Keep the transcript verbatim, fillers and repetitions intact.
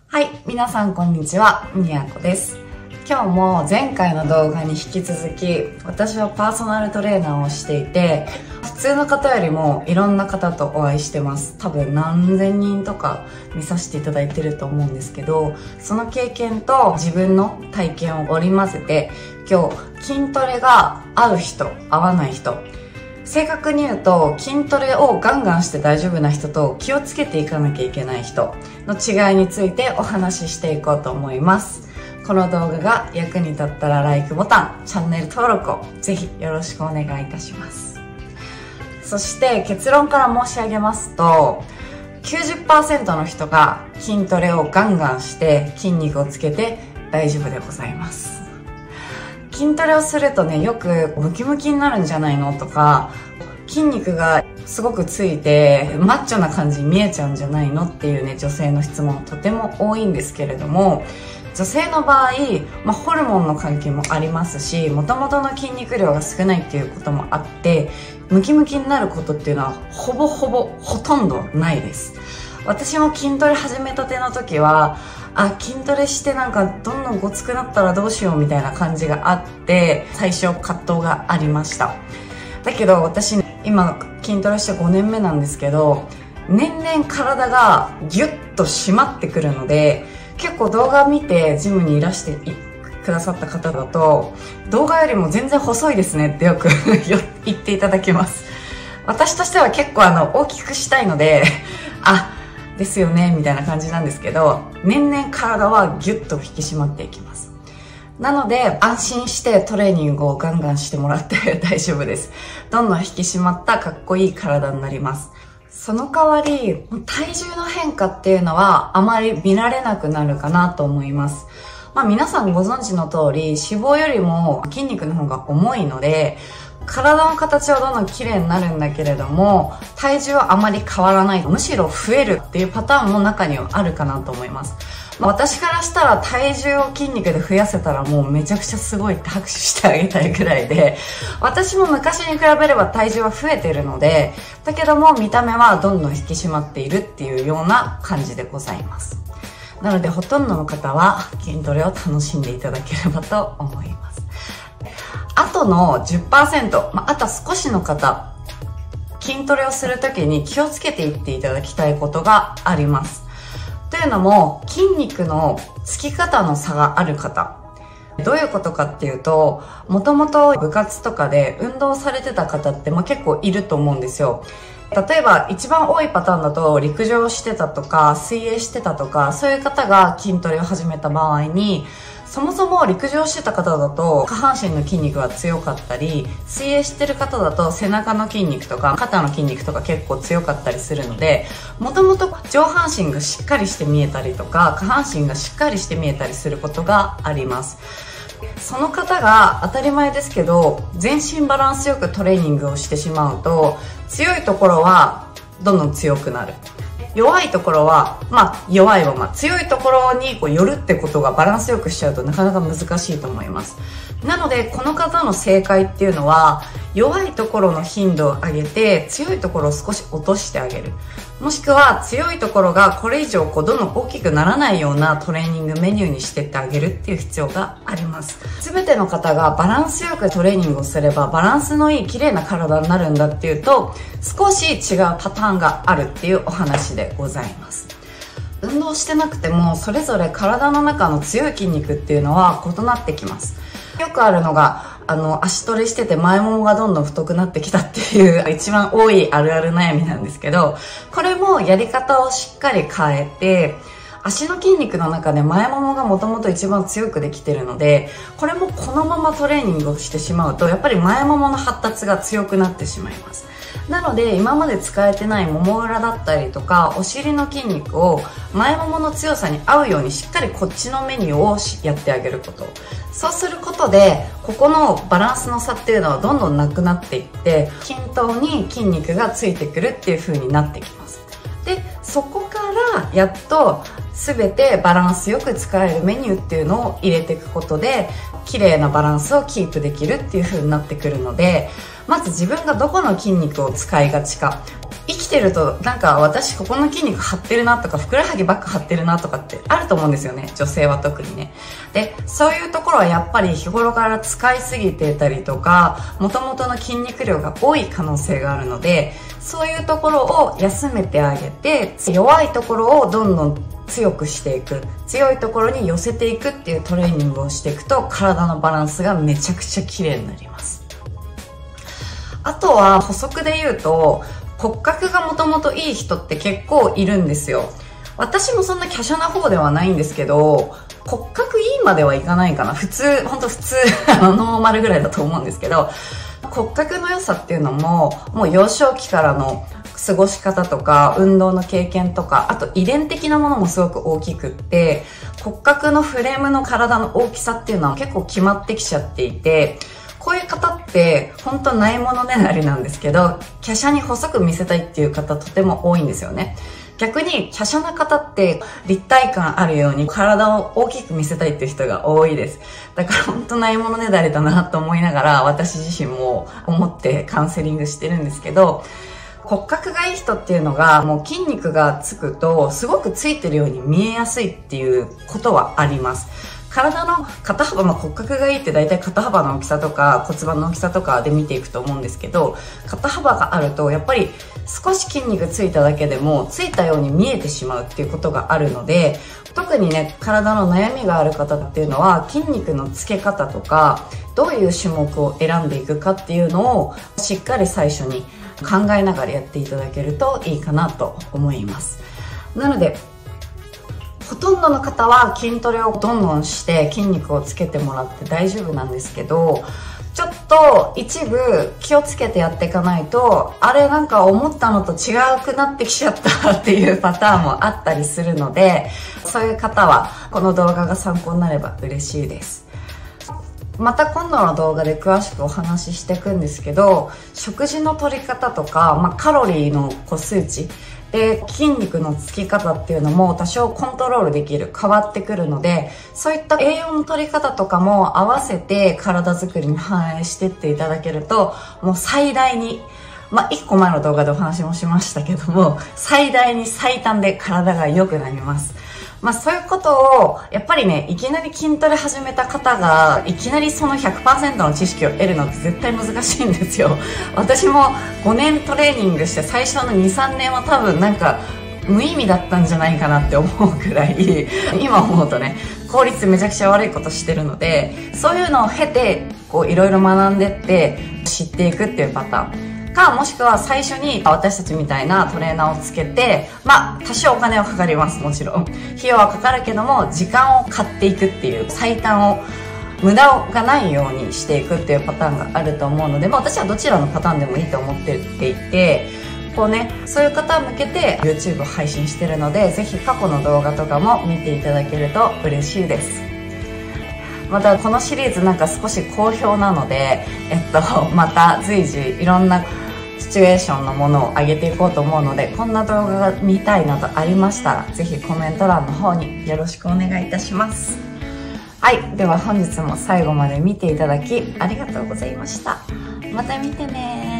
はい、皆さんこんにちは、みやこです。今日も前回の動画に引き続き、私はパーソナルトレーナーをしていて、普通の方よりもいろんな方とお会いしてます。多分何千人とか見させていただいてると思うんですけど、その経験と自分の体験を織り交ぜて、今日筋トレが合う人、合わない人、正確に言うと筋トレをガンガンして大丈夫な人と気をつけていかなきゃいけない人の違いについてお話ししていこうと思います。この動画が役に立ったら ライク ボタン、チャンネル登録をぜひよろしくお願いいたします。そして結論から申し上げますと、きゅうじゅっパーセント の人が筋トレをガンガンして筋肉をつけて大丈夫でございます。筋トレをするとね、よくムキムキになるんじゃないのとか、筋肉がすごくついてマッチョな感じに見えちゃうんじゃないのっていうね、女性の質問とても多いんですけれども、女性の場合、まあ、ホルモンの関係もありますし、元々の筋肉量が少ないっていうこともあって、ムキムキになることっていうのはほぼほぼほとんどないです。私も筋トレ始めたての時は、あ、筋トレしてなんかどんどんごつくなったらどうしようみたいな感じがあって、最初葛藤がありました。だけど私、今筋トレしてごねんめなんですけど、年々体がギュッと締まってくるので、結構動画見てジムにいらしてくださった方だと、動画よりも全然細いですねってよく言っていただきます。私としては結構あの大きくしたいので、あ、ですよねみたいな感じなんですけど、年々体はギュッと引き締まっていきます。なので安心してトレーニングをガンガンしてもらって大丈夫です。どんどん引き締まったかっこいい体になります。その代わり体重の変化っていうのはあまり見られなくなるかなと思います。まあ皆さんご存知の通り、脂肪よりも筋肉の方が重いので、体の形はどんどん綺麗になるんだけれども、体重はあまり変わらない。むしろ増えるっていうパターンも中にはあるかなと思います。まあ、私からしたら体重を筋肉で増やせたらもうめちゃくちゃすごいって拍手してあげたいくらいで、私も昔に比べれば体重は増えてるので、だけども見た目はどんどん引き締まっているっていうような感じでございます。なのでほとんどの方は筋トレを楽しんでいただければと思います。あとの じゅっパーセント、まあ、あと少しの方、筋トレをするときに気をつけていっていただきたいことがあります。というのも、筋肉のつき方の差がある方。どういうことかっていうと、もともと部活とかで運動されてた方ってまあ結構いると思うんですよ。例えば一番多いパターンだと陸上してたとか水泳してたとか、そういう方が筋トレを始めた場合に、そもそも陸上してた方だと下半身の筋肉が強かったり、水泳してる方だと背中の筋肉とか肩の筋肉とか結構強かったりするので、もともと上半身がしっかりして見えたりとか下半身がしっかりして見えたりすることがあります。その方が当たり前ですけど全身バランスよくトレーニングをしてしまうと、強いところはどんどん強くなる、弱いところはまあ弱いまま、強いところにこう寄るってことがバランスよくしちゃうとなかなか難しいと思います。なのでこの方の正解っていうのは、弱いところの頻度を上げて強いところを少し落としてあげる、もしくは強いところがこれ以上こうどんどん大きくならないようなトレーニングメニューにしてってあげるっていう必要があります。全ての方がバランスよくトレーニングをすればバランスのいい綺麗な体になるんだっていうと、少し違うパターンがあるっていうお話でございます。運動してなくてもそれぞれ体の中の強い筋肉っていうのは異なってきます。よくあるのが、あの足トレしてて前ももがどんどん太くなってきたっていう一番多いあるある悩みなんですけど、これもやり方をしっかり変えて、足の筋肉の中で前ももがもともと一番強くできてるので、これもこのままトレーニングをしてしまうとやっぱり前ももの発達が強くなってしまいます。なので今まで使えてないもも裏だったりとかお尻の筋肉を前ももの強さに合うようにしっかりこっちのメニューをやってあげること、そうすることでここのバランスの差っていうのはどんどんなくなっていって、均等に筋肉がついてくるっていう風になってきます。でそこからやっと全てバランスよく使えるメニューっていうのを入れていくことで綺麗なバランスをキープできるっていう風になってくるので、まず自分がどこの筋肉を使いがちか。生きてるとなんか私ここの筋肉張ってるなとかふくらはぎばっか張ってるなとかってあると思うんですよね、女性は特にね。でそういうところはやっぱり日頃から使いすぎてたりとか元々の筋肉量が多い可能性があるので、そういうところを休めてあげて弱いところをどんどん強くしていく、強いところに寄せていくっていうトレーニングをしていくと体のバランスがめちゃくちゃ綺麗になります。あとは補足で言うと、骨格がもともといい人って結構いるんですよ。私もそんな華奢な方ではないんですけど、骨格いいまではいかないかな。普通、ほんと普通、あの、ノーマルぐらいだと思うんですけど、骨格の良さっていうのも、もう幼少期からの過ごし方とか、運動の経験とか、あと遺伝的なものもすごく大きくって、骨格のフレームの体の大きさっていうのは結構決まってきちゃっていて、こういう方って本当ないものねだりなんですけど、華奢に細く見せたいっていう方とても多いんですよね。逆に華奢な方って立体感あるように体を大きく見せたいっていう人が多いです。だから本当ないものねだりだなと思いながら私自身も思ってカウンセリングしてるんですけど、骨格がいい人っていうのがもう筋肉がつくとすごくついてるように見えやすいっていうことはあります。体の肩幅、まあ、骨格がいいって大体肩幅の大きさとか骨盤の大きさとかで見ていくと思うんですけど、肩幅があるとやっぱり少し筋肉ついただけでもついたように見えてしまうっていうことがあるので、特にね体の悩みがある方っていうのは筋肉のつけ方とかどういう種目を選んでいくかっていうのをしっかり最初に考えながらやっていただけるといいかなと思います。なのでほとんどの方は筋トレをどんどんして筋肉をつけてもらって大丈夫なんですけど、ちょっと一部気をつけてやっていかないと、あれなんか思ったのと違くなってきちゃったっていうパターンもあったりするので、そういう方はこの動画が参考になれば嬉しいです。また今度の動画で詳しくお話ししていくんですけど、食事の取り方とか、まあ、カロリーの個数値で筋肉のつき方っていうのも多少コントロールできる、変わってくるので、そういった栄養の取り方とかも合わせて体作りに反映していっていただけると、もう最大に、まあいっこまえの動画でお話もしましたけども、最大に最短で体が良くなります。まあそういうことを、やっぱりね、いきなり筋トレ始めた方が、いきなりその ひゃくパーセント の知識を得るのって絶対難しいんですよ。私もごねんトレーニングして最初のに、さんねんは多分なんか無意味だったんじゃないかなって思うくらい、今思うとね、効率めちゃくちゃ悪いことしてるので、そういうのを経て、こういろいろ学んでって知っていくっていうパターン。か、もしくは最初に私たちみたいなトレーナーをつけて、まあ多少お金はかかります、もちろん費用はかかるけども時間を買っていくっていう最短を無駄がないようにしていくっていうパターンがあると思うので、まあ、私はどちらのパターンでもいいと思っていて、こうね、そういう方向けて YouTube を配信してるので、ぜひ過去の動画とかも見ていただけると嬉しいです。またこのシリーズなんか少し好評なので、えっとまた随時いろんなシチュエーションのものを上げていこうと思うので、こんな動画が見たいなどありましたらぜひコメント欄の方によろしくお願いいたします。はい、では本日も最後まで見ていただきありがとうございました。また見てね。